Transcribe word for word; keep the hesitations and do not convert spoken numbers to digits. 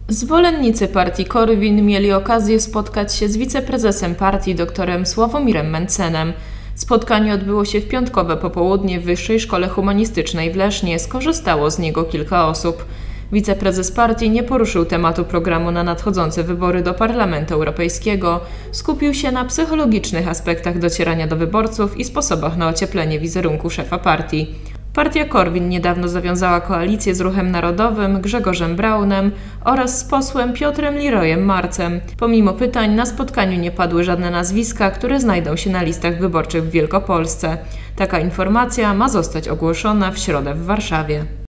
Zwolennicy partii Korwin mieli okazję spotkać się z wiceprezesem partii doktorem Sławomirem Mencenem. Spotkanie odbyło się w piątkowe popołudnie w Wyższej Szkole Humanistycznej w Lesznie. Skorzystało z niego kilka osób. Wiceprezes partii nie poruszył tematu programu na nadchodzące wybory do Parlamentu Europejskiego. Skupił się na psychologicznych aspektach docierania do wyborców i sposobach na ocieplenie wizerunku szefa partii. Partia Korwin niedawno zawiązała koalicję z Ruchem Narodowym, Grzegorzem Braunem oraz z posłem Piotrem Liroyem Marcem. Pomimo pytań na spotkaniu nie padły żadne nazwiska, które znajdą się na listach wyborczych w Wielkopolsce. Taka informacja ma zostać ogłoszona w środę w Warszawie.